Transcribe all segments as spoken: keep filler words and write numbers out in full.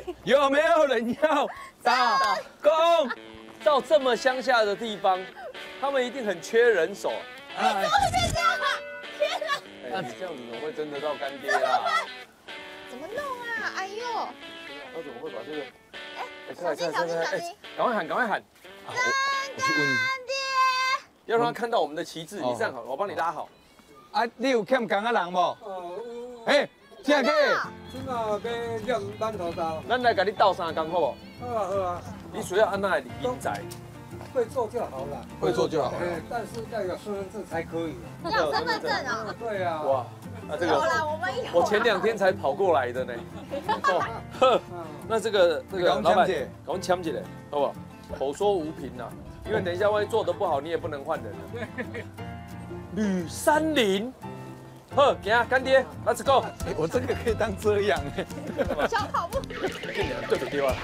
有没有人要打工？到这么乡下的地方，他们一定很缺人手。 你怎么会变这样啊？天哪！ 那这样子怎么会争得到干爹啦？ 怎么弄啊？哎呦！ 他怎么会把这个？ 哎，小心小心小心！ 赶快喊，赶快喊！ 干爹！ 要让他看到我们的旗帜。你站好，我帮你拉好。 啊，你有欠工啊人无？ 哦， 哎，正个， 即马要念馒头刀。 咱来给你斗三工好不好？ 好啊好啊， 你需要按那里人才， 会做就好了。 会做就好。 哎，但是要有身份证才可以。 要身份证啊！ 对啊。 哇，那这个有啦，我们有。 我前两天才跑过来的呢。哦，呵，那这个这个老板，赶快抢起来，好不好？口说无凭呐，因为等一下万一做得不好，你也不能换人了。吕三林，呵，给啊，干爹 ，Let's go！ 哎，我这个可以当遮阳哎。 小跑步。 对不对啊？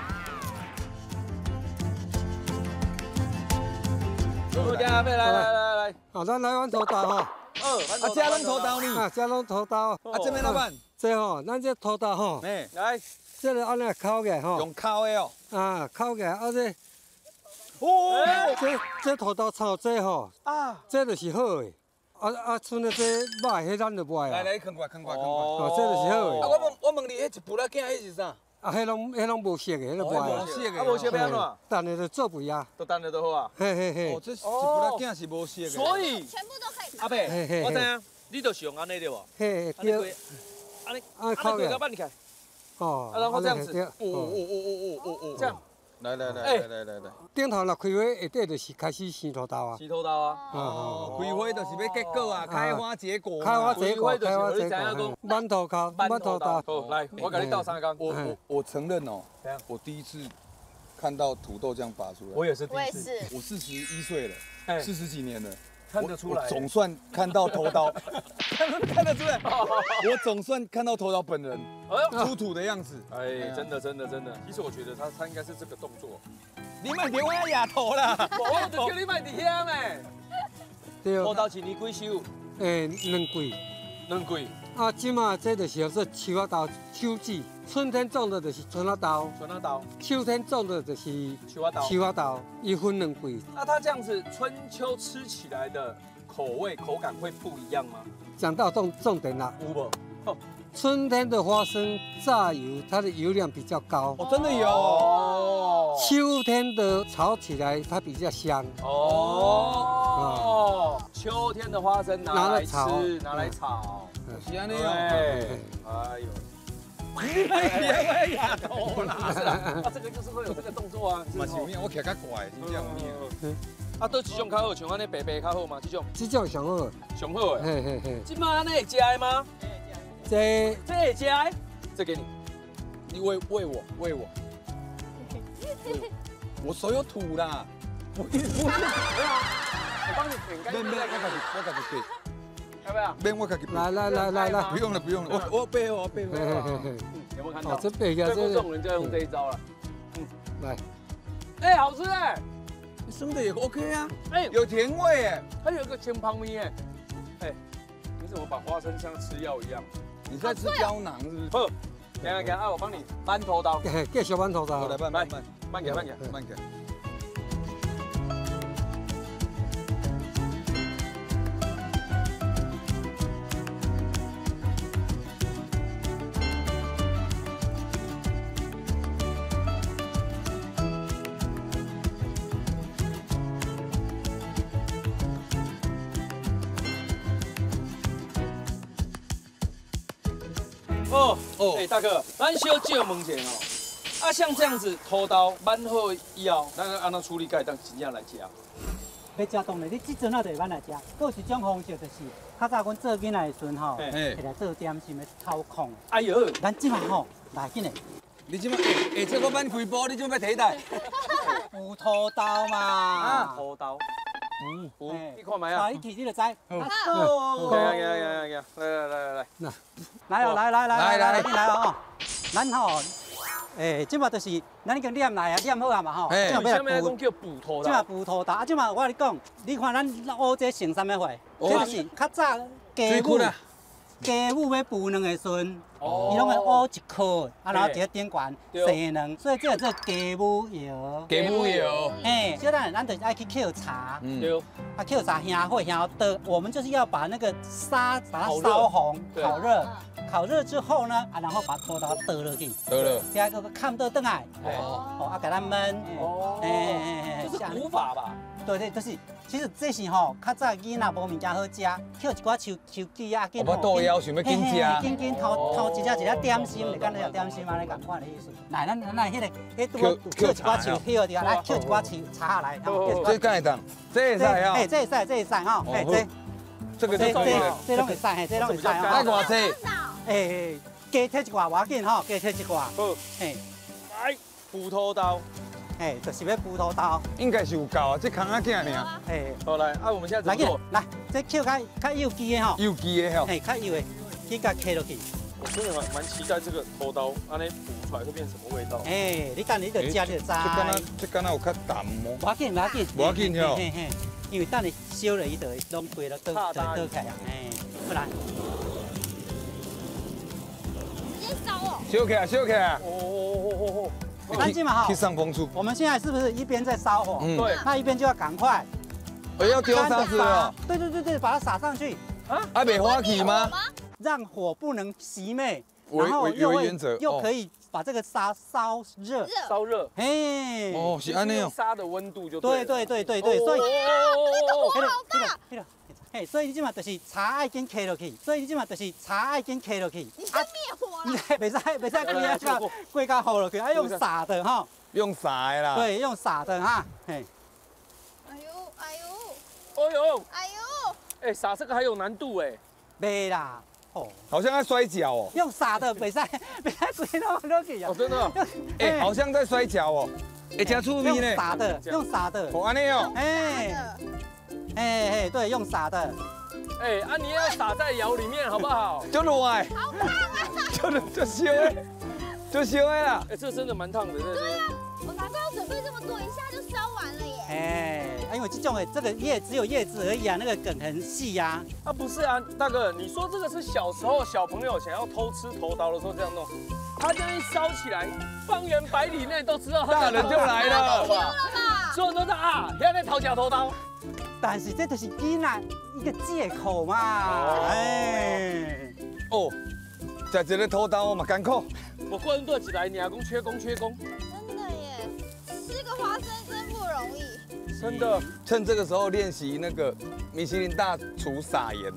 来来来来来， 好，咱来碗土豆吼。 二， 啊，加拢土豆呢？ 啊，加拢土豆。 啊，这边老板， 这吼，咱这土豆吼， 哎， 来， 这个按那烤起来吼， 用烤的哦。 啊，烤起来，啊这， 哦， 这这土豆炒这吼， 啊， 这就是好的。啊啊，剩的这卖，迄咱就卖啊。 来来，看过看过看过。 哦，这就是好的。 啊，我问我问你，迄一步来囝，迄是啥？ 啊，迄拢迄拢无熟的，迄就卖啊。 熟的， 啊，无熟要安怎？ 等下就做肥啊。 都等了都好啊。 嘿嘿嘿哦，。这一步来囝是无熟的。 所以全部都可以。 阿伯，我知影，你就是用安尼对不？ 嘿， 安尼对。 安尼， 啊， 安烤的尼个。你看， 哦。 啊，然后这样子， 对哦哦哦哦哦哦，这样。 来来来来来来来。 顶头若开花，下底就是开始生土豆啊。 洗头刀啊。 哦，开花就是要结果啊，开花结果。 开花结果，开花结开花结果果。馒头烤，馒头豆。 好，来，我给你倒三缸。 我我我承认哦，我第一次看到土豆这样拔出来。 我也是第我也一次， 是。 我四十一岁了，四十几年了， 看得出来我总算看到头刀，看看得出来，我总算看到头刀本人出土的样子。 哎，真的真的真的，其实我觉得他他应该是这个动作。 你买给我要哑头啦！ 我就叫你买伫遐呢。 对。 土豆一年几收？ 诶，两季。 两季。 啊，即马这就是说秋仔豆，秋季，春天种的就是春仔豆， 春仔豆， 秋天种的就是秋仔豆， 秋仔豆，一分两季。 那它这样子春秋吃起来的口味口感会不一样吗？ 讲到重重点啦， 有无？ 春天的花生榨油，它的油量比较高。 哦，真的有哦。 秋天的炒起来它比较香。 哦。秋天的花生拿来吃，拿来炒。 是安尼哦。 哎呦。你买别买牙头啦！啊，这个就是会有这个动作啊。 嘛是有影，我徛较怪，真正有影。 啊，倒一种较好，像安尼白白较好嘛，这种。 这种上好。 上好诶。 嘿嘿嘿。 这嘛安尼会食的吗？ 这这会食的，这给你。 你喂喂我喂我。我手有土啦。我给你不是。 我帮你舔干净。 免免，我家己我家己背。 要不要？ 免我家己。 来来来来来。 不用了不用了，我我背我背我。 有没有看到？ 哦，这背个这这种人就要用这一招了。 嗯，来。 哎，好吃哎。 生的也 OK 啊， 哎， 有甜味哎， 还有一个青泡面哎，哎，你怎么把花生像吃药一样？ 你在吃胶囊是不是？ 好，给啊给啊，我帮你馒头刀， 继续馒头刀， 来慢慢慢慢给慢给慢给。 哦哦，哎，大哥，咱小借问一下哦，啊，像这样子土豆焖好以后，咱按怎处理，该当真正来吃？ 要食当然，你即阵啊就会慢来食。还有一种方式就是，较早阮做囡仔的时阵吼，会来做点心的操控。 哎呦， 咱即马吼来紧的。 你即马下下这我焖开煲，你怎要提袋？ 有土豆嘛？啊， 土豆。嗯，有，你看卖啊！ 啊！ 一提你就知。好。 给啊给啊给啊给啊！来来来来来， 那来哦来来来来来来哦！咱吼，诶，即马就是咱已经念来啊，念好啊嘛吼。 哎，下面讲叫补土豆。 即马补土豆啊！即马我跟你讲，你看咱学这成什么货？这就是较早家母家母要补卵的时阵， 伊拢会乌一颗，啊，然后一个顶悬生卵，所以这个叫鸡母油。 鸡母油。 哎，小等咱就爱去抾茶， 对， 啊抾茶香火香的，我们就是要把那个沙把它烧红、烤热。 烤热之后呢，啊，然后把土豆倒落去， 倒了， 第二个看倒转来，哦，啊，给它焖， 哦， 哎， 这是古法吧？ 对对，就是，其实这是吼，较早囡仔无物件好食，抾一寡手手机啊， 我倒腰想要紧食， 紧紧头头一只一只点心，你敢那叫点心吗？你共款的意思。来，咱咱来迄个，迄拄抾一寡手抾掉，来抾一寡手插下来， 这敢会当？这会使哦， 哎，这会使，这会使吼，哎，这这个就可以了， 这拢会使，嘿，这拢会使哦。 爱偌济？ 哎，加摕一挂，无要紧吼，加摕一挂。 好， 嘿， 来，斧头刀， 哎，就是要斧头刀。 应该是有够啊，这空啊囝尔。 哎， 好来，啊，我们现在怎么做？ 来，这扣较较幼机的吼。 幼机的吼。 哎，较幼的，去甲摕落去。 我真的蛮蛮期待这个头刀，安尼补出来会变什么味道？ 哎，你等你就食你就知。这敢若这敢若有较淡哦。 无要紧，无要紧。 无要紧吼。 嘿嘿，因为等你烧了，伊就会拢飞了倒倒倒起来。哎，不然。 烧起来，烧起来！ 哦哦哦哦！安静嘛哈。 去上风处。 我们现在是不是一边在烧火？ 嗯。 对。 那一边就要赶快。 我要丢沙子了。 对对对对，把它撒上去。 啊？ 啊，没花起吗？ 让火不能熄灭， 然后又会原则又可以把这个沙烧热。 烧热。 哎。 哦，是安尼哦。 沙的温度就。 对对对对对，所以。 哦，这个火好大。 嘿，所以你即马就是茶爱紧摕落去，所以你即马就是茶爱紧摕落去。 你先灭火啦！ 袂使袂使规啊个过甲火落去，要用撒的哈。 用撒的啦。 对，用撒的哈。嘿。 哎呦哎哎呦！ 呦！ 哎呦！ 哎，撒这个还有难度哎。 袂啦。哦。 好像在摔跤哦。 用撒的袂使袂使规落落去啊。 哦，真的。 哎，好像在摔跤哦。会真趣味呢。 用撒的，用撒的。 哦，安尼哦。 哎。 哎哎，对，用撒的。 哎，啊，你要撒在窑里面，好不好？ 就热哎， 好烫啊！ 就就烧哎，就烧哎啦。 哎，这真的蛮烫的，对对啊，我难怪要准备这么多，一下就烧完了耶。 哎，因为这种哎，这个叶只有叶子而已啊，那个梗很细呀。 啊，不是啊，大哥，你说这个是小时候小朋友想要偷吃头刀的时候这样弄，他这样一烧起来，方圆百里内都知道他大人就来了， 所有人都知道啊，现在在掏假头刀。 但是这就是囡仔一个借口嘛，哎， 哦，食一个土豆嘛艰苦。 我个人对起来，你阿公缺工缺工。 真的耶，吃个花生真不容易。 真的， 趁这个时候练习那个米其林大厨撒盐。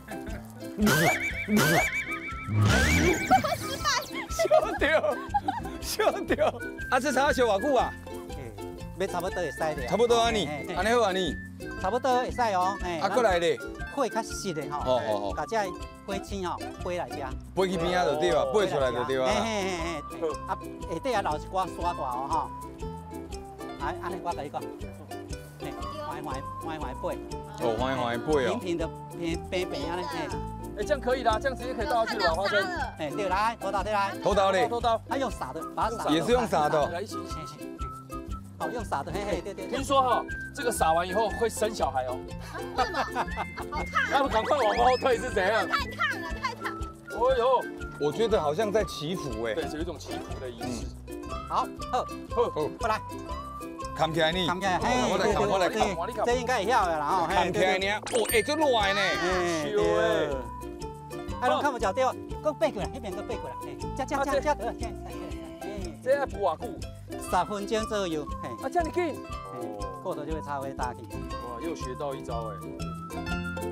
失败， 烧掉，烧掉。啊，这炒烧偌久啊？ 要差不多会使的。 差不多安尼，安尼好安尼。 差不多会使哦，哎， 啊，过来咧， 火较实的吼， 哦哦哦， 把这花青吼飞来遮， 飞去边仔就对啊，飞出来就对啊。 嘿嘿嘿嘿，啊，下底啊留一寡沙大哦吼，啊，安尼我甲你讲，嘿，缓缓缓缓飞， 哦，缓缓飞哦， 平平的平平平安尼，嘿， 哎，这样可以啦，这样直接可以倒下去了，花生。 哎，对，来，头刀，对来， 头刀咧， 头刀， 啊，用撒的，把它撒， 也是用撒的， 来一起一起。 好，用撒的，嘿嘿，对对。 听说哈，这个撒完以后会生小孩哦。 为什么？好烫！ 那么赶快往后退是怎样？ 太烫了，太烫！ 哦呦， 我觉得好像在祈福哎。 对，有一种祈福的仪式。 好，好，好，过来， 扛起来你， 扛起来，嘿， 我来扛，我来扛， 这应该会晓的啦吼， 扛起来呢，哦，哎，这热的呢， 烧哎， 哎，拢看不着对，搁背过来，那边搁背过来，嘿，加加加加，对， 这要补偌久？ 十分钟左右，嘿， 啊，这样你紧， 哦，过头就会插回打去。 哇，又学到一招哎。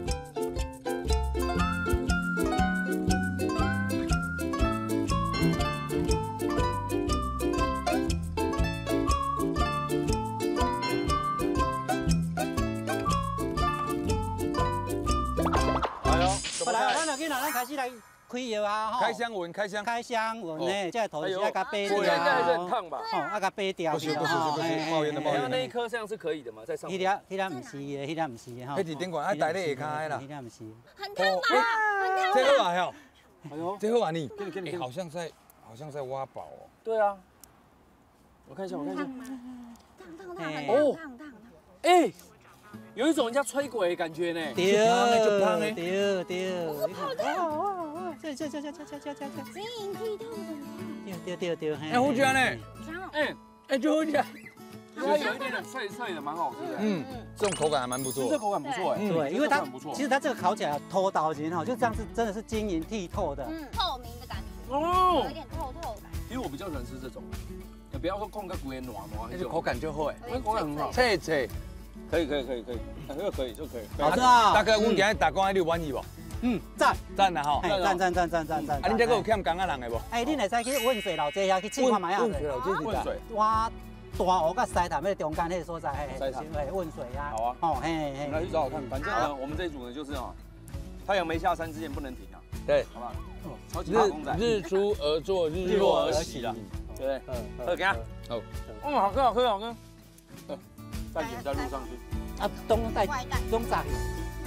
来哦， 好来，咱两个人咱开始来开药啊，吼。 开箱文，开箱， 开箱文呢，这个头是要甲掰掉， 应该还是很烫吧？ 哦，要甲掰掉。 不是不是不是，冒烟的冒烟。 那一颗这样是可以的嘛，在上面。 迄粒迄粒唔是的，迄粒唔是的哈。 迄伫顶管爱带咧下骹啦。 迄粒唔是。 很烫吧？很烫。 这好啊，哟。 哎呦， 这好啊你。 给你给你， 好像在好像在挖宝哦。 对啊。我看一下，我看一下。 烫烫烫哦烫烫烫。 哎，有一种人家吹鬼的感觉呢。 对对对。 我泡到。 这这这这这这这这， 晶莹剔透的。 对对对对， 哎，好吃呢， 哎哎，就好吃。 它有一点点脆脆的，蛮好吃的。 嗯，这种口感还蛮不错。 这口感不错哎。 对，因为它不错。 其实它这个烤起来头刀型哈，就这样是真的是晶莹剔透的， 嗯，透明的感觉， 哦有一点透透的感觉。 因为我比较喜欢吃这种，也不要说控个骨也暖暖， 而且口感就好哎， 口感很好。 脆脆， 可以可以可以可以，这个可以就可以。 好吃啊！ 大哥，我今日打工，你有满意不？ 嗯，赞赞啦吼！ 哎，赞赞赞赞赞赞！ 啊，你这个有欠工仔人的不？ 哎，你会使去温水老街遐去试看卖啊？ 温水老街是温水。 哇。大湖甲西潭迄中间迄个所在，嘿， 西潭嘿，温水呀。 好啊， 哦，嘿我嘿们来去找找看。反正呢，我们这一组呢就是哦，太阳没下山之前不能停啊。 对， 好不好？超级打工仔， 日出而作，日落而息啦， 对不对？ 嗯， 喝给他。哦，嗯，好喝，好喝，好喝。蛋卷再录上去。 啊，东带东炸去。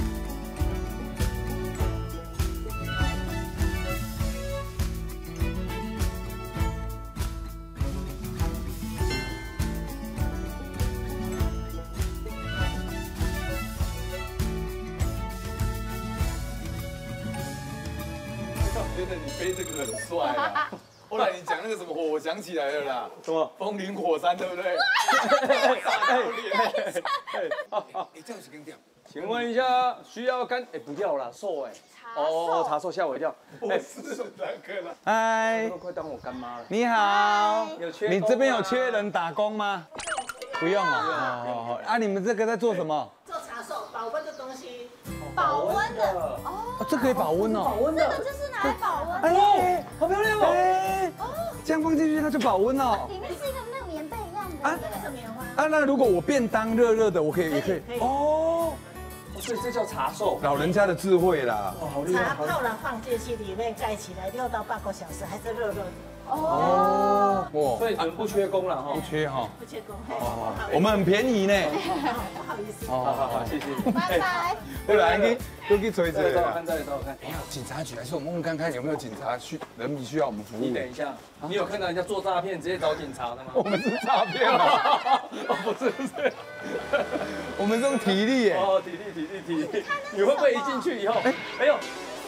觉得你背这个很帅啊！后来你讲那个什么火，我想起来了啦， 什么？ 风林火山，对不对？哎，这样是跟掉。 请问一下，需要干？哎，不要啦，瘦哎。哦，茶寿吓我一跳。 哎，是大哥了。 嗨，快当我干妈了。 你好， 有缺？ 你这边有缺人打工吗？不用啊。好好好。啊，你们这个在做什么？ 做茶寿，保温的东西。 保温的哦，这可以保温哦。 保温的，这个就是拿来保温的。 哎，好漂亮哦！哎，这样放进去它就保温哦。 里面是一个那个棉被一样的。啊， 这是棉花。 啊，那如果我便当热热的，我可以也可以。哦， 所以这叫茶寿， 老人家的智慧啦。 哇，好厉害！ 茶泡了放进去里面盖起来，六到八个小时还是热热的。 哦，哇， 所以你们不缺工了哈， 不缺哈。 不缺工。 哦，我们很便宜呢。 不好意思。 好好好，谢谢。 拜拜。 不然你都去吹吹啦。 再来看，再来找我看。 哎呀，警察局还是我们问看看有没有警察需人民需要我们服务。 你等一下，你有看到人家做诈骗直接找警察的吗？ 我们是诈骗吗？ 哦，不是不是， 我们是用体力耶。 哦，体力体力体力，你会不会一进去以后，哎哎呦，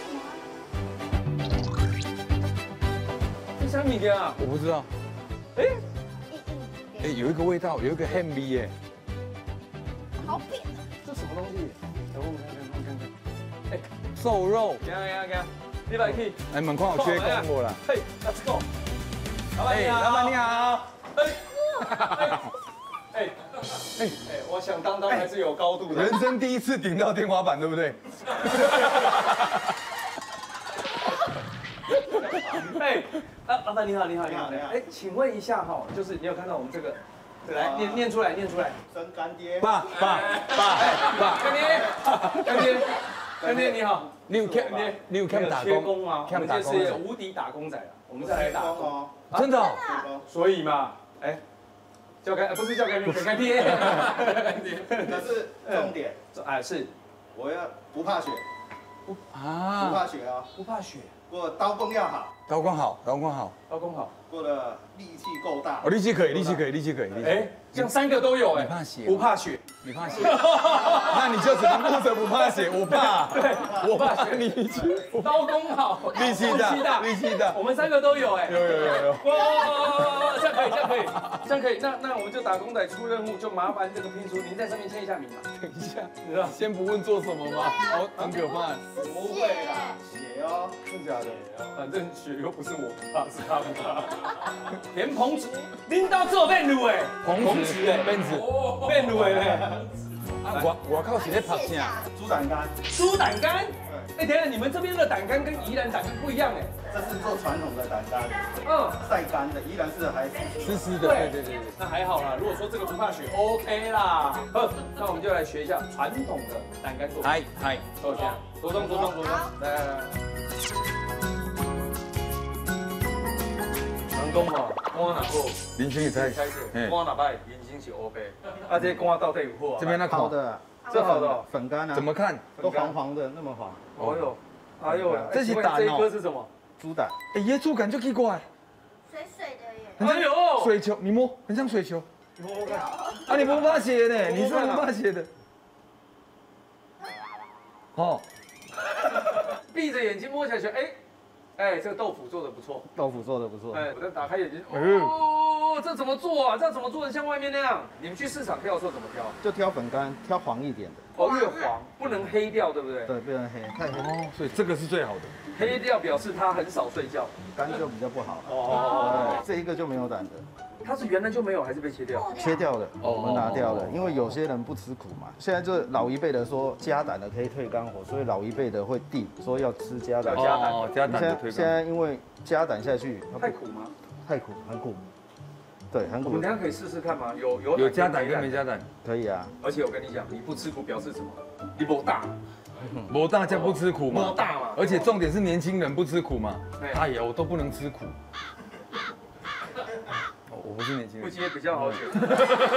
这什么物啊？ 我不知道。哎哎，有一个味道，有一个 ham 味耶。 好扁。 这什么东西？来我们看看看看看。哎， 瘦肉。 给啊给啊给啊，你来去。 哎，门框有缺工过啦。 嘿 ，Let's go。老板你好。 老板你好。 哎。哎哎哎，我想当当还是有高度的。 人生第一次顶到天花板，对不对？ 哎，啊，老板你好，你好，你好，你好。哎，请问一下哈，就是你有看到我们这个，来念念出来，念出来。 生干爹。 爸爸爸爸， 干爹，干爹，干爹你好。 你有看你你有看打缺工工吗？我们这是无敌打工仔了，我们再来打工。 真的？ 所以嘛，哎。叫干不是叫干爹，干爹。 可是重点， 哎是， 我要不怕血，不啊， 怕血啊， 不怕血， 过刀工要好， 刀工好，刀工好， 刀工好， 过的力气够大。 哦，力气可以，力气可以，力气可以。 哎，这样三个都有哎。 你怕血？ 不怕血， 你怕血？那你就只能负责不怕血，我怕。 对， 我怕力气。 刀工好， 力气大，力气大。 我们三个都有哎。 有有有有。 哇，这样可以，这样可以，这样可以。那那我们就打工仔出任务，就麻烦这个聘书，您在上面签一下名嘛。 等一下， 你知道？ 先不问做什么吗？哦，很可怕。 不会啦，血哦， 真假的？ 反正血又不是我怕，是他们怕。连彭子，拎到做变路哎， 彭子哎，辫子， 变路哎。 我我靠，是在拍啥？ 猪胆肝， 猪胆肝。哎，等下你们这边的胆肝跟宜兰胆肝不一样哎。 这是做传统的胆肝， 嗯， 晒干的，依然是还湿湿的。对对对对。 那还好啦，如果说这个不怕血 ，OK 啦。好，那我们就来学一下传统的胆肝做法。 嗨嗨， 坐下，左动左动左动，来来来。人讲嘛，肝哪好， 林青也在。 肝哪歹，人生是黑白。啊，这肝到底有好啊？ 这边那好的， 这好的哦粉干啊， 怎么看？ 都黄黄的，那么黄。 哦哟，哎呦， 这是胆哦。 这一颗是什么？ 猪胆。 哎，椰猪感就奇怪。 水水的耶。 很像哎呦， 水球，你摸，很像水球。 你摸摸看。 啊，你不怕血呢？你是不怕血的。哦。 闭着眼睛摸起来，哎， 哎，这个豆腐做的不错， 豆腐做的不错。 哎，我再打开眼睛，哦，这怎么做啊？这怎么做的像外面那样？你们去市场挑的时候怎么挑？ 就挑粉干，挑黄一点的。 哦，越黄不能黑掉，对不对？ 对，不能黑，太黑哦，所以这个是最好的。 黑掉表示他很少睡觉。 干就比较不好。 哦， 对，这一个就没有胆的。 它是原来就没有，还是被切掉？ 切掉了，我们拿掉了，因为有些人不吃苦嘛。现在就老一辈的说加胆的可以退肝火，所以老一辈的会定说要吃加胆。 加胆哦，加胆的退现在因为加胆下去太苦吗？ 太苦，很苦。对，很苦。 我们等下可以试试看吗？有有有加胆跟没加胆， 可以啊。 而且我跟你讲，你不吃苦表示什么？你不大， 我大家不吃苦嘛， 不大嘛。 而且重点是年轻人不吃苦嘛， 对哎呀，我都不能吃苦。我不是年轻不人， 接比较好剪。曹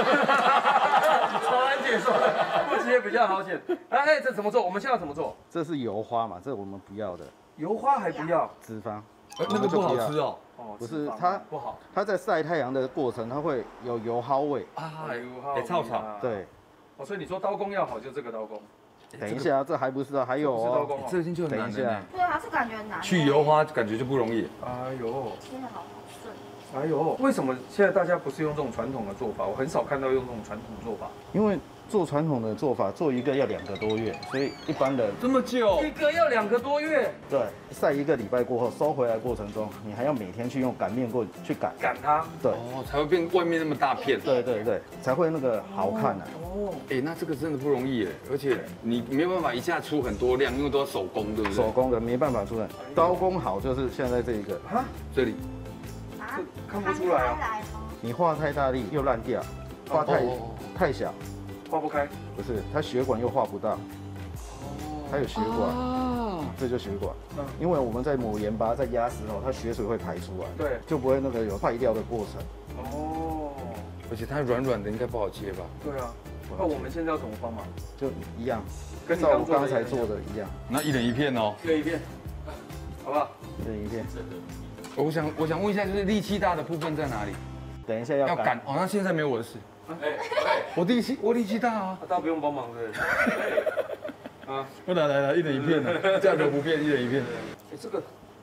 安姐说的，不接比较好剪。哎哎，这怎么做？我们现在要怎么做？ 这是油花嘛，这我们不要的油花还不要， 脂肪。 那个不好吃哦。 哦， 不是它不好。 它在晒太阳的过程，它会有油耗味。 啊， 油花哎，臭臭。 对， 哦，所以你说刀工要好，就这个刀工。 等一下，这还不是啊，还有哦。 不是刀工哦。 这已经就很难等一下了呢。 对啊，这感觉很难。 去油花感觉就不容易。 哎呦， 切的好顺。 哎呦，为什么现在大家不是用这种传统的做法？我很少看到用这种传统做法。 因为做传统的做法，做一个要两个多月，所以一般人这么久一个要两个多月， 对晒一个礼拜过后收回来过程中，你还要每天去用擀面棍去擀， 赶它。 对哦，才会变外面那么大片。 对对对，才会那个好看啊。 哦， 哎，那这个真的不容易耶，而且你没有办法一下出很多量，因为都要手工，对不对？ 手工的没办法出来，刀工好就是现在这一个， 哈， 这里啊， 看不出来啊， 来吗？ 你画太大力又烂掉，画太哦太小， 化不开。 不是它血管又画不到，它有血管， 啊， 这就血管嗯， 因为我们在抹盐巴在压石头，它血水会排出来， 对， 就不会那个有坏掉的过程。 哦， 而且它软软的，应该不好切吧？ 对啊。那我们现在要怎么放嘛？ 就一样， 跟你照我刚做的一样刚才做的一样， 那一人一片哦。 这一片，好不好？ 这一片。 我想我想问一下，就是力气大的部分在哪里？ 等一下要擀要擀，哦，那现在没有我的事。我力气我力气大啊。 大家不用帮忙对不对？啊， 我来来来，一人一片的，价格不变，一人一片。 哎，这个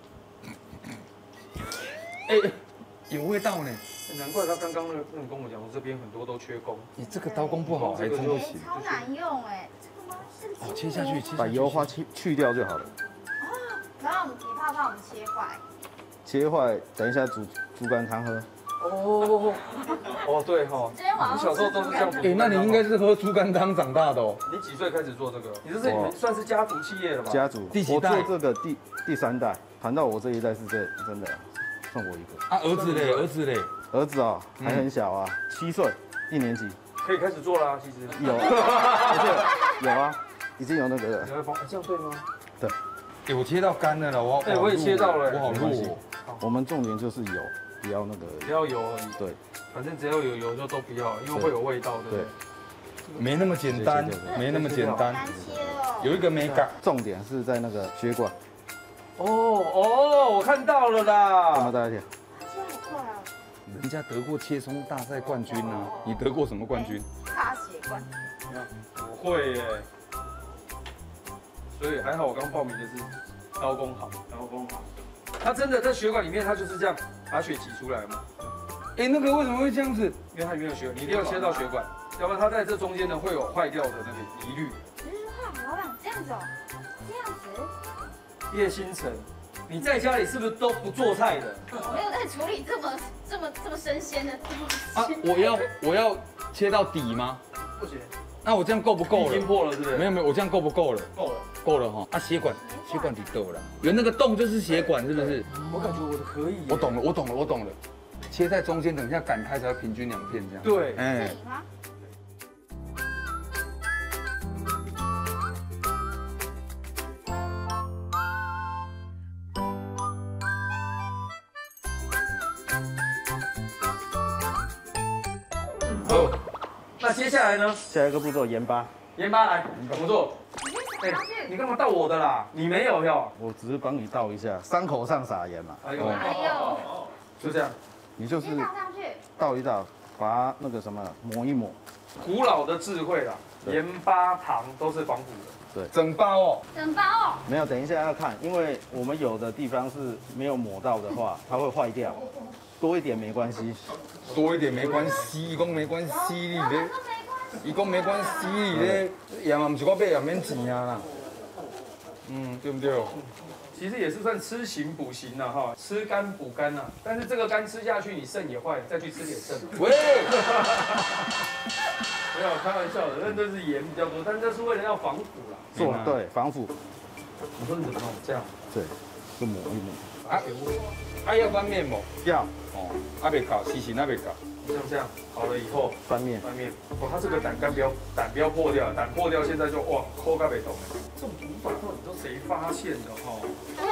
哎，有味道呢。 难怪他刚刚那个那个跟我讲，我这边很多都缺工。 你这个刀工不好，还真不行。 超难用哎，这个吗？这个哦，切下去，切下去。 把油花去去掉就好了。 然后我们皮泡泡我们切块。 切坏，等一下煮猪肝汤喝。 哦，哦对哈， 今天晚上你小时候都是这样煮。 哎，那你应该是喝猪肝汤长大的哦。 你几岁开始做这个？你这是你们算是家族企业了吧？ 家族，我第几代做这个第第三代，谈到我这一代是这真的，剩我一个。 啊，儿子嘞，儿子嘞。 儿子哦，还很小啊，七岁，一年级。 可以开始做啦，其实。 有，不是有啊，已经有那个了。 你会帮？这样对吗？ 对， 哎，我切到干了了，我哎我也切到了我好弱哦。 我们重点就是油，不要那个。 不要油而已。 对反正只要有油就都不要，因为会有味道，对不对？ 没那么简单，没那么简单难，切哦。 有一个美感。 重点是在那个血管， 哦哦，我看到了这么啦。 大一点。 切好快啊！ 人家得过切葱大赛冠军啊，你得过什么冠军？ 大血管。 我会耶。所以还好，我刚报名的是刀工好，刀工好。它真的在血管里面，它就是这样把血挤出来嘛。 哎，那个为什么会这样子？ 因为它里面有血管，你一定要切到血管，要不然它在这中间呢会有坏掉的那个疑虑。 只是说，老板这样子哦，这样子。 叶星辰，你在家里是不是都不做菜的？ 我没有在处理这么这么这么生鲜的东西。 啊，我要我要切到底吗？ 不行， 那我这样够不够已经了？ 破了是不是？ 没有没有，我这样够不够了？ 够了。 够了哈。啊，血管血管底够了，有那个洞就是血管，是不是？ 我感觉我的可以耶。 我懂了，我懂了，我懂了。切在中间，等一下擀开才会平均两片这样。 对， 这哎， 里吗？ 好。那接下来呢？ 下一个步骤盐巴， 盐巴来，怎么做？哎，你干嘛倒我的啦？你没有哟。 我只是帮你倒一下，伤口上撒盐嘛。 哎呦， 哎呦， 就这样。 你就是先倒上去。 倒一倒，把它那个什么抹一抹。 古老的智慧啦， 对盐巴糖都是防腐的。 对， 整包哦。 整包哦。 没有，等一下要看，因为我们有的地方是没有抹到的话，它会坏掉，多一点没关系。 多一点没关系，伊讲没关系，你咧，伊讲没关系，你咧，也嘛唔是我买，也免钱啊啦。嗯，对不对？ 其实也是算吃行补行了哈，吃肝补肝呐。但是这个肝吃下去，你肾也坏，再去吃点肾。 喂， 没有开玩笑的，那这是盐比较多，但这是为了要防腐啦。 做对防腐， 你说你怎么弄？这样？ 对，就抹一抹。 啊，啊要翻面不？ 要哦，啊未搞，其实那未搞。 像这样好了以后翻面， 翻面。哇，它这个胆肝不要胆不要破掉，胆破掉现在就哇抠个北懂了。这种煮法到底都谁发现的哈？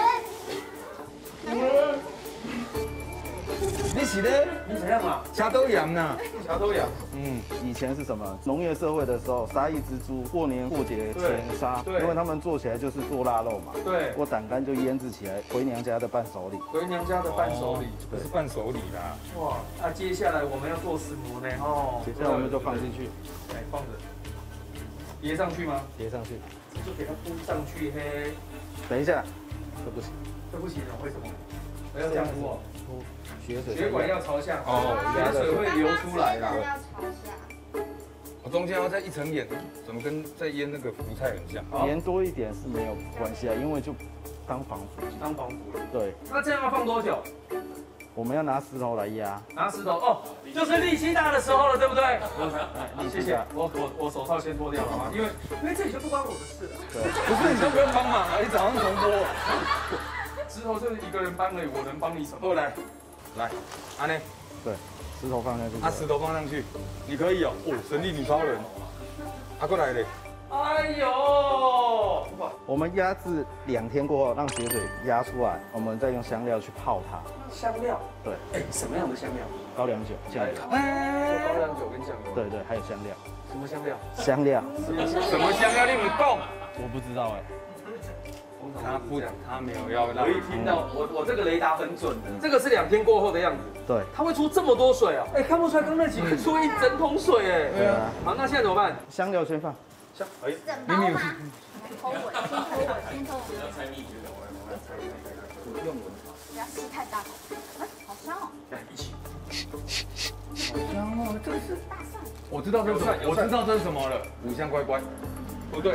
你是咧？ 你怎样啊？ 车都盐呐？ 茶都养。 嗯，以前是什么农业社会的时候，杀一只猪，过年过节前杀，因为他们做起来就是做腊肉嘛。 对。 我胆肝就腌制起来，回娘家的伴手礼。 回娘家的伴手礼， 不是伴手礼啦。 哇，那接下来我们要做什么呢？哦， 接下来我们就放进去， 来放着，叠上去吗？ 叠上去。 就给它铺上去嘿。 等一下，这不行， 这不行了，为什么？不要这样铺哦， 血水血管要朝向， 哦血水会流出来啦。 要朝下。 我中间要再一层盐，怎么跟在腌那个福菜很像？ 盐多一点是没有关系啊，因为就当防腐。 当防腐。 对。 那这样要放多久？ 我们要拿石头来压。 拿石头哦，就是力气大的时候了，对不对？ 谢谢谢。我我我手套先脱掉好吗？因为因为这里就不关我的事了。 对。 不是，你就不用帮忙，你早上重播。 石头就是一个人搬而已，我能帮你什么？ 后来，来，安呢？ 对，石头放下去。 啊，石头放上去，你可以哦。哦，神力女超人。啊，过来嘞。 哎呦！ 我们压制两天过后，让血水压出来，我们再用香料去泡它。 香料？ 对。 哎，什么样的香料？ 高粱酒、酱油。 哎，高粱酒跟酱油。 对对，还有香料。 什么香料？ 香料。 什么香料？你们讲。 我不知道哎。 他不，他没有要让。 我一听到，我我这个雷达很准的，这个是两天过后的样子。 对。 它会出这么多水啊！哎，看不出来，刚那几个出一整桶水哎。 对啊。 好，那现在怎么办？ 香料先放。 香，哎， 整包吗？偷尾，先偷尾，先偷尾。 用闻。 不要吸太大口。哎，好香哦。 来，一起。 好香哦，这个是大蒜。 我知道这是什么，我知道这是什么了，五香乖乖。不对。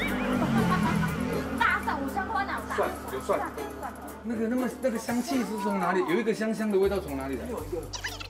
大蒜，五香瓜哪有大蒜？ 有蒜。 那个那么那个香气是从哪里？有一个香香的味道从哪里来？ 有一个。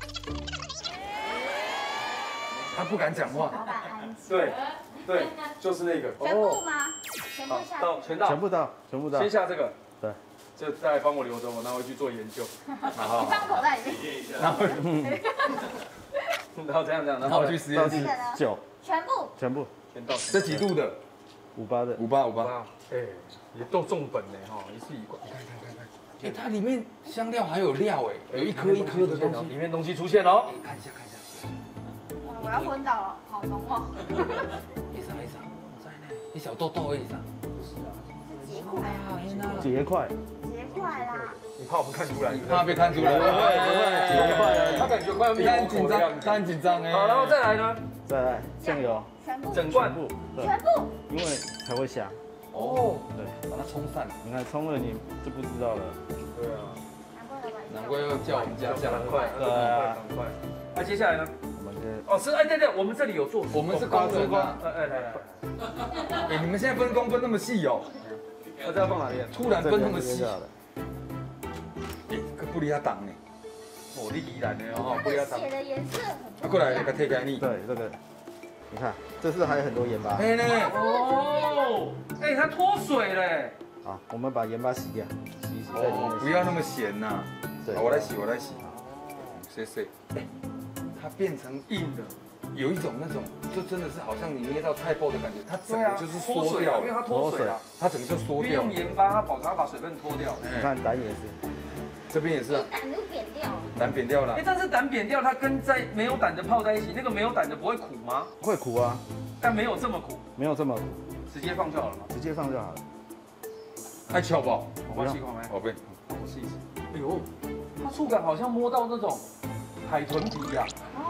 他不敢讲话。 老板安静。 对。对，就是那个。 全部吗？全部下。 到全到。 全部到，全部到。 先下这个。 对。 就再帮我留着，我拿回去做研究。 好。你放口袋里面。 然后，然后这样这样，然后我去实验室。 酒。 全部。 全部。 全到。 这几度的？ 五八的。 五八五八。 哎，也都重本呢哈，一次一罐。看看看看。 哎，它里面香料还有料哎，有一颗一颗的东西， 里面东西出现了。 看一下看一下。 我要昏倒了，好浓哦。 一啥一啥，我在呢。你小豆豆一啥？ 结块啊！ 结块。 结块啦！ 你怕我们看出来？ 怕被看出来？ 不会不会，结块了。他感觉快要灭很紧张，他很紧张哎。 好，然后再来呢？ 再来酱油。 全部。 整罐。 全部。 因为才会香。 哦。 对， 把它冲散。 你看冲了你就不知道了。 对啊。 难怪要叫我们家酱赶快，对啊，赶快。那接下来呢？哦，是哎对对，我们这里有做， 我们是工人啊。 哎哎来来， 哎你们现在分工分那么细哦。 那这要放哪里？ 突然分那么细。哎，可不离他挡呢。 我力依然的哦，不要挡。 血的颜色。 啊，过来那个贴给你。 对，这个，你看，这是还有很多盐巴。 哎呢。 哦，哎，它脱水嘞。 好，我们把盐巴洗掉，洗一洗在里面。 不要那么咸呐。 对， 我来洗，我来洗。谢谢。它变成硬的，有一种那种，就真的是好像你捏到菜包的感觉，它整个就是缩掉， 因为它脱水了， 它整个就缩掉。 用盐巴，它保它把水分脱掉。 你看胆也是， 这边也是啊。 胆都扁掉了。 胆扁掉了。 哎，但是胆扁掉，它跟在没有胆的泡在一起，那个没有胆的不会苦吗？ 会苦啊， 但没有这么苦， 没有这么苦， 直接放就好了嘛。 直接放就好了。 爱巧不？ 我试看宝贝， 我试一试。哎呦，它触感好像摸到那种海豚皮呀。 哦。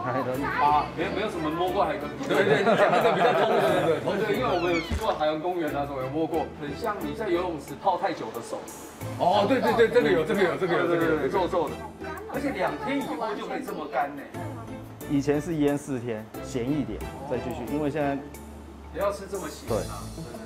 海豚啊，没有没有什么摸过海豚皮。 对对，讲这个比较通俗，对对对对，因为我们有去过海洋公园啊，什么有摸过，很像你在游泳池泡太久的手。 哦，对对对，这个有，这个有，这个有，这个有， 皱皱的，而且两天以后就可以这么干呢。 以前是腌四天，咸一点再继续，因为现在不要吃这么咸啊。对对对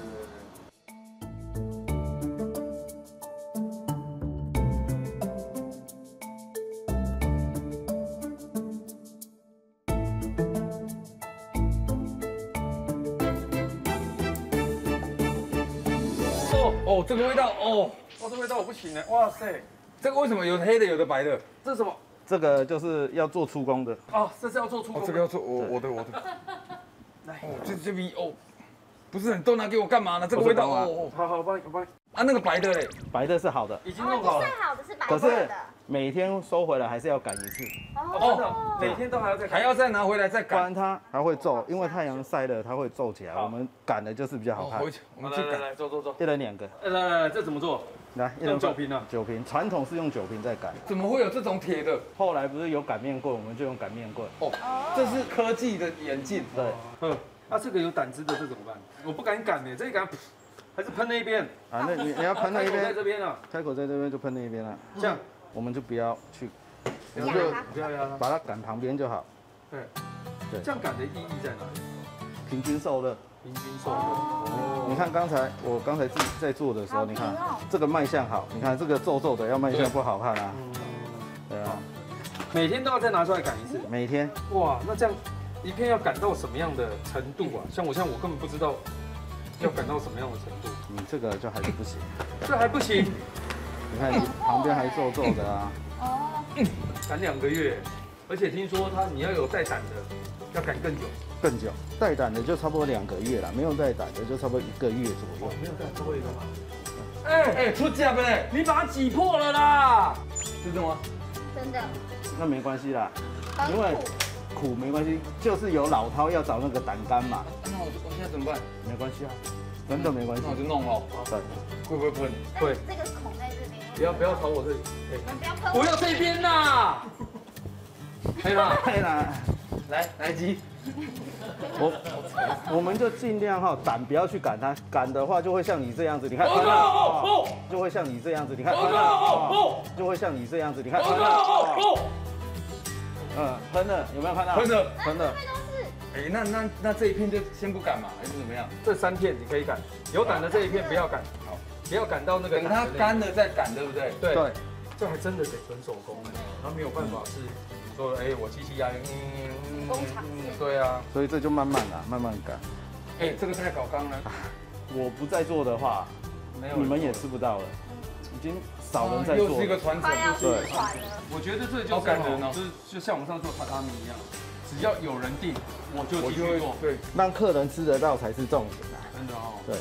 哦哦，这个味道哦， 哇，这味道我不行呢，哇塞， 这个为什么有黑的，有的白的？ 这是什么？ 这个就是要做出工的。 哦，这是要做出工哦， 的。 这个要做我我的我的。来，哦，这这笔哦，不是，你都拿给我干嘛呢？这个味道哦， 好好，我帮你，我帮你。 啊，那个白的嘞， 白的是好的， 已经弄好了。 最好的是白可是色的。 每天收回来还是要赶一次， 哦，真的，每天都还要再还要再拿回来再赶。 不然它还会皱，因为太阳晒了它会皱起来。我们赶的就是比较好看。 回去我们去赶。 来来来，走走走。 一人两个， 来来来，这怎么做？ 来，一人用酒瓶啊。 酒瓶，传统是用酒瓶在赶， 怎么会有这种铁的？ 后来不是有擀面棍，我们就用擀面棍。 哦，这是科技的演进。 对， 嗯，啊，这个有胆汁的，这怎么办？我不敢赶呢，这一赶，还是喷那一边。 啊，那你你要喷那一在边， 这边啊， 开口在这边就喷那一边了。 这样我们就不要去，我们压就它不要压它。 把它赶旁边就好， 对， 对这样赶的意义在哪里？ 平均受热。 平均受热。哦， 你看刚才我刚才自己在做的时候，你看这个卖相好，你看这个皱皱的要卖相不好看啊。对啊， 每天都要再拿出来赶一次。 每天哇，那这样一片要赶到什么样的程度啊？像我像我根本不知道要赶到什么样的程度。 你这个就还是不行， 这还不行， 你看旁边还皱皱的啊。 赶两个月，而且听说他你要有带胆的，要赶更久。 更久，带胆的就差不多两个月了，没有带胆的就差不多一个月左右。 没有带最后一个吗？ 哎哎，出价呗， 你把它挤破了啦！ 真的吗？ 真的。 那没关系啦， 很因为苦。 苦没关系，就是有老饕要找那个胆干嘛， 那我我现在怎么办？ 没关系啊，真的没关系那。我就弄哦。 对， 会不会喷？ 会。 这个孔在这边。 不要不要朝我这里， 你们不要喷我。 不要这边呐！可以吗？ 对啦， 来来鸡， 我我们就尽量哈，胆不要去赶它，赶的话就会像你这样子，你看， 报告哦， 就会像你这样子，你看， 报告哦， 就会像你这样子，你看， 报告哦， 嗯，喷了，有没有看到？ 喷了， 喷了。 哎，那那那这一片就先不赶嘛，还是怎么样？ 这三片你可以赶，有胆的这一片不要赶， 好， 不要赶到那个等它干了再赶，对不对？ 对对， 这还真的得纯手工哎，他没有办法是说哎我机器压嗯嗯工厂线对啊， 所以这就慢慢啦，慢慢赶。 哎，这个太搞刚了， 我不再做的话， 没有你们也吃不到了，已经少人在又做了。 是一个传承快要失对传了。 我觉得这就是好感人哦就是就像我们上次做榻榻米一样，只要有人订，我就我就会继续做， 对。 让客人吃得到才是重点啊。 真的哦。 对。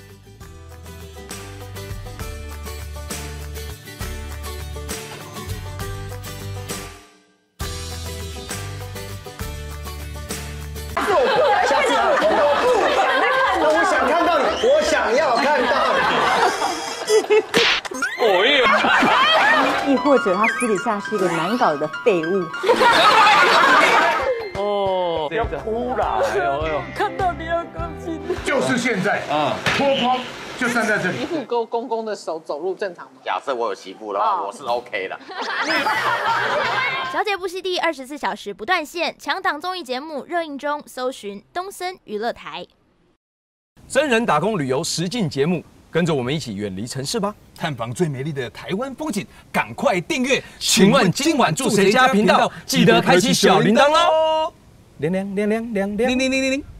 下次啊，我不想看到你，我想要看到你。 亦或者他私底下是一个难搞的废物。 哦，不要哭啦！哎呦哎呦， 看到你要高兴。 就是现在啊，脱光就站在这里。 媳妇勾公公的手走路正常吗？ 假设我有媳妇的话，我是 OK 的。 小姐不息地二十四小时不断线，强档综艺节目热映中，搜寻东森娱乐台。 真人打工旅游实境节目，跟着我们一起远离城市吧，探访最美丽的台湾风景。赶快订阅！请问今晚住谁家频道？记得开启小铃铛喽！亮亮亮亮亮亮铃铃铃铃铃。